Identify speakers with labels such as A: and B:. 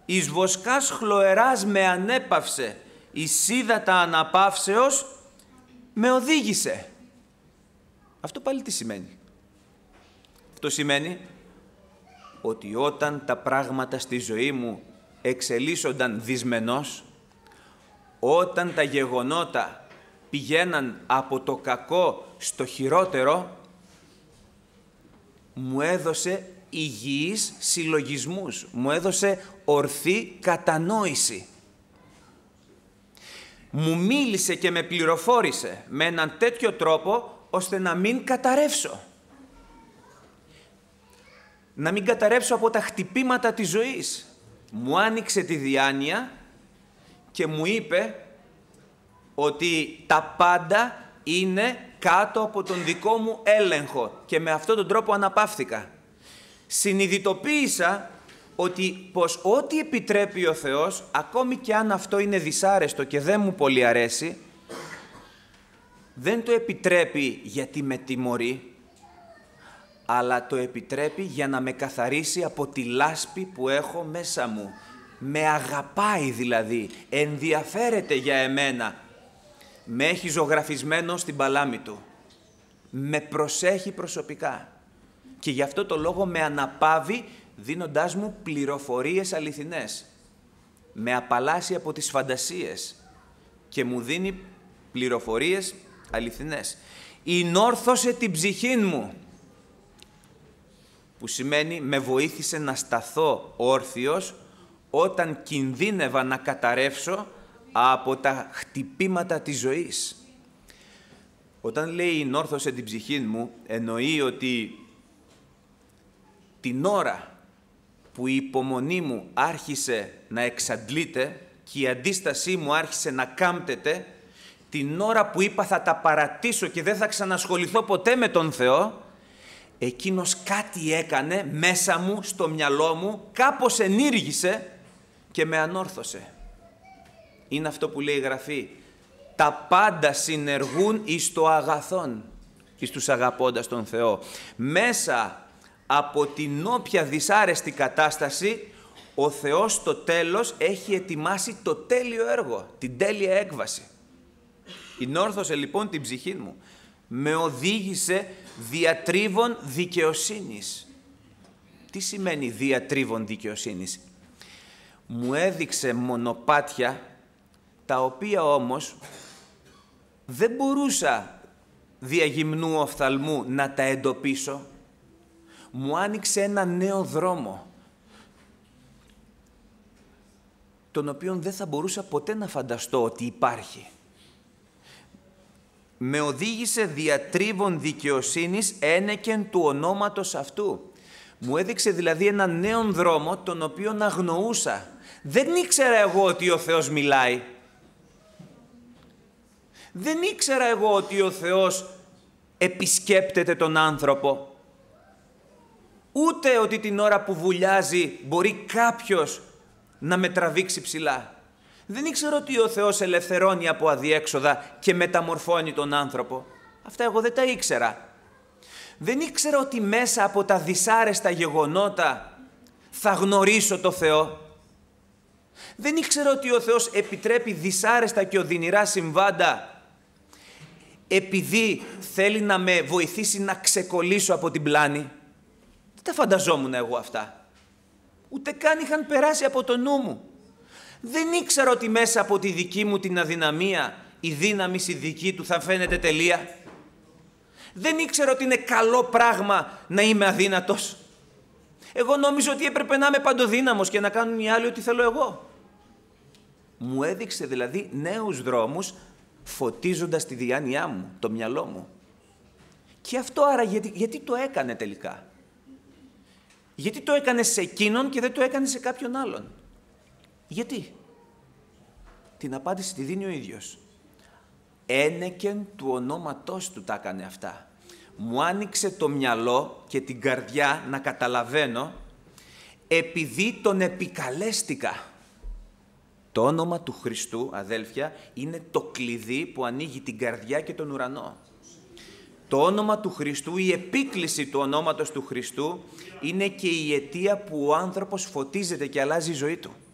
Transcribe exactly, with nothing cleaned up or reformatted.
A: εις βοσκάς χλωεράς με ανέπαυσε, εις ύδατα αναπαύσεως με οδήγησε. Αυτό πάλι τι σημαίνει? Αυτό σημαίνει ότι όταν τα πράγματα στη ζωή μου εξελίσσονταν δυσμενώς, όταν τα γεγονότα πηγαίναν από το κακό στο χειρότερο, μου έδωσε υγιείς συλλογισμούς, μου έδωσε ορθή κατανόηση. Μου μίλησε και με πληροφόρησε με έναν τέτοιο τρόπο ώστε να μην καταρρεύσω. Να μην καταρρεύσω από τα χτυπήματα της ζωής. Μου άνοιξε τη διάνοια και μου είπε ότι τα πάντα είναι κάτω από τον δικό μου έλεγχο και με αυτόν τον τρόπο αναπαύθηκα. Συνειδητοποίησα ότι πως ό,τι επιτρέπει ο Θεός, ακόμη και αν αυτό είναι δυσάρεστο και δεν μου πολύ αρέσει, δεν το επιτρέπει γιατί με τιμωρεί, αλλά το επιτρέπει για να με καθαρίσει από τη λάσπη που έχω μέσα μου. Με αγαπάει δηλαδή, ενδιαφέρεται για εμένα. Με έχει ζωγραφισμένο στην παλάμη του. Με προσέχει προσωπικά. Και γι' αυτό το λόγο με αναπαύει δίνοντάς μου πληροφορίες αληθινές. Με απαλλάσσει από τις φαντασίες και μου δίνει πληροφορίες αληθινές. Ηνόρθωσε την ψυχή μου, που σημαίνει με βοήθησε να σταθώ όρθιος όταν κινδύνευα να καταρρεύσω από τα χτυπήματα της ζωής. Όταν λέει «ηνόρθωσε την ψυχή μου», εννοεί ότι την ώρα που η υπομονή μου άρχισε να εξαντλείται και η αντίστασή μου άρχισε να κάμπτεται, την ώρα που είπα θα τα παρατήσω και δεν θα ξανασχοληθώ ποτέ με τον Θεό, εκείνος κάτι έκανε μέσα μου, στο μυαλό μου, κάπως ενήργησε και με ανόρθωσε. Είναι αυτό που λέει η Γραφή. Τα πάντα συνεργούν εις το αγαθόν, εις τους αγαπώντας τον Θεό. Μέσα από την όποια δυσάρεστη κατάσταση, ο Θεός στο τέλος έχει ετοιμάσει το τέλειο έργο, την τέλεια έκβαση. Ηνόρθωσε λοιπόν την ψυχή μου. Με οδήγησε διατρίβων δικαιοσύνης. Τι σημαίνει διατρίβων δικαιοσύνης? Μου έδειξε μονοπάτια, τα οποία όμως δεν μπορούσα δια γυμνού οφθαλμού να τα εντοπίσω. Μου άνοιξε ένα νέο δρόμο, τον οποίον δεν θα μπορούσα ποτέ να φανταστώ ότι υπάρχει. Με οδήγησε διατρίβων δικαιοσύνης ένεκεν του ονόματος αυτού. Μου έδειξε δηλαδή έναν νέο δρόμο, τον οποίον αγνοούσα. Δεν ήξερα εγώ ότι ο Θεός μιλάει. Δεν ήξερα εγώ ότι ο Θεός επισκέπτεται τον άνθρωπο. Ούτε ότι την ώρα που βουλιάζει μπορεί κάποιος να με τραβήξει ψηλά. Δεν ήξερα ότι ο Θεός ελευθερώνει από αδιέξοδα και μεταμορφώνει τον άνθρωπο. Αυτά εγώ δεν τα ήξερα. Δεν ήξερα ότι μέσα από τα δυσάρεστα γεγονότα θα γνωρίσω το Θεό. Δεν ήξερα ότι ο Θεός επιτρέπει δυσάρεστα και οδυνηρά συμβάντα επειδή θέλει να με βοηθήσει να ξεκολλήσω από την πλάνη. Δεν τα φανταζόμουν εγώ αυτά. Ούτε καν είχαν περάσει από το νου μου. Δεν ήξερα ότι μέσα από τη δική μου την αδυναμία η δύναμη η δική του θα φαίνεται τελεία. Δεν ήξερα ότι είναι καλό πράγμα να είμαι αδύνατος. Εγώ νόμιζα ότι έπρεπε να είμαι παντοδύναμος και να κάνουν οι άλλοι ό,τι θέλω εγώ. Μου έδειξε δηλαδή νέους δρόμους, φωτίζοντας τη διάνοιά μου, το μυαλό μου. Και αυτό άρα γιατί, γιατί το έκανε τελικά? Γιατί το έκανε σε εκείνον και δεν το έκανε σε κάποιον άλλον? Γιατί? Την απάντηση τη δίνει ο ίδιος. Ένεκεν του ονόματός του τα έκανε αυτά. Μου άνοιξε το μυαλό και την καρδιά να καταλαβαίνω επειδή τον επικαλέστηκα. Το όνομα του Χριστού, αδέλφια, είναι το κλειδί που ανοίγει την καρδιά και τον ουρανό. Το όνομα του Χριστού, η επίκληση του ονόματος του Χριστού είναι και η αιτία που ο άνθρωπος φωτίζεται και αλλάζει η ζωή του.